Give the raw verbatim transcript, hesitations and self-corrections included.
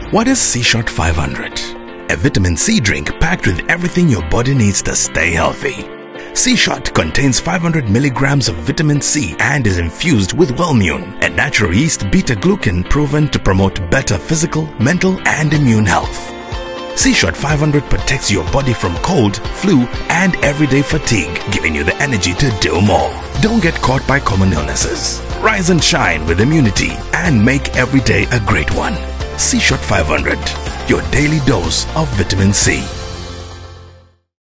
What is C-Shot five hundred? A vitamin C drink packed with everything your body needs to stay healthy. C-Shot contains five hundred milligrams of vitamin C and is infused with Wellmune, a natural yeast beta-glucan proven to promote better physical, mental and immune health. C-Shot five hundred protects your body from cold, flu and everyday fatigue, giving you the energy to do more. Don't get caught by common illnesses. Rise and shine with immunity and make every day a great one. C-Shot five hundred, your daily dose of vitamin C.